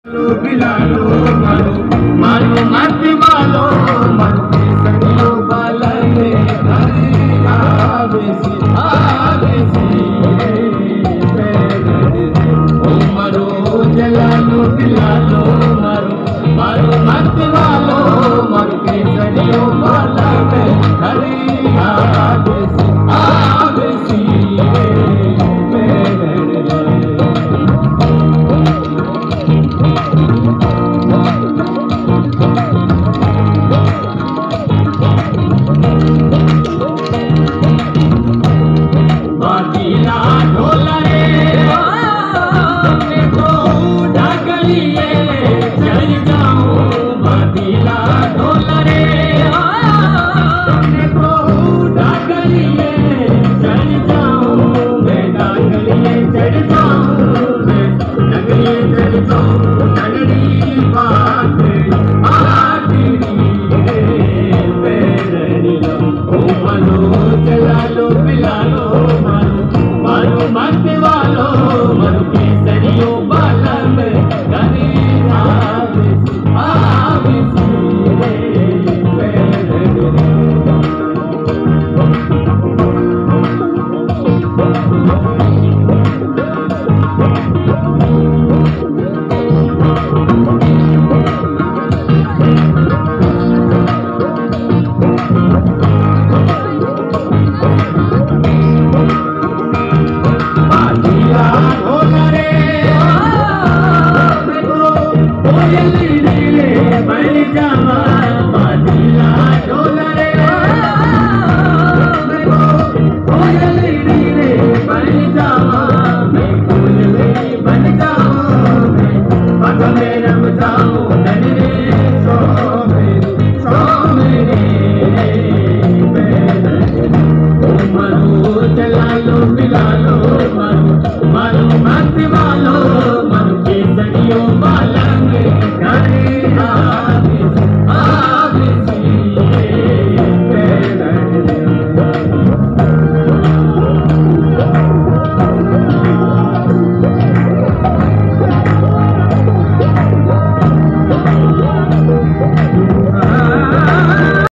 बिलालो मारो मारो मत वालो मरो सनियो बालने आवेसी ओ मरो जलालो बिलालो मारो मारो मत वालो मरो सनियो बालने आवेसी आवेसी बन जाऊं मैं, रम जाऊं